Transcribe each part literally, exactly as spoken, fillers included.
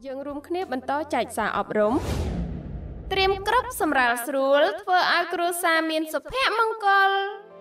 យើងរួមគ្នាបន្តចែកសារអប់រំត្រៀមគ្រប់សម្រាប់ស្រួលធ្វើឲ្យគ្រួសារមានសុភមង្គល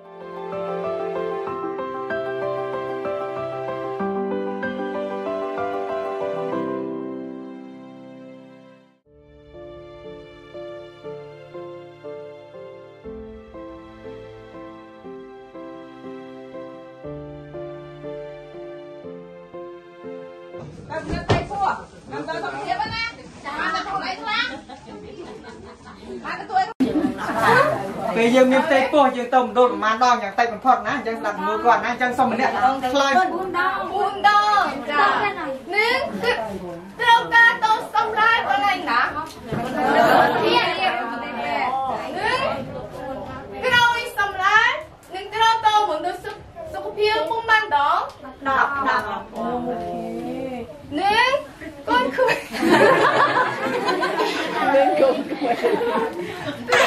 ពេលយើងមានផ្ទៃពោះយើងទៅម្ដងប្រហែលដងយ៉ាងតិចបំផុតណាអញ្ចឹងស្ដាប់មួយគាត់ណាអញ្ចឹងសុំម្នាក់ខ្លាច4ដង4ដងចានេះគឺត្រូវការទៅសម្រាប់កន្លែងណានេះនេះក្រោយសម្រាប់នឹងត្រូវទៅមណ្ឌលសុខភាពពុំបានដង10 10អូនេះកូនគួយនឹងកូនគួយ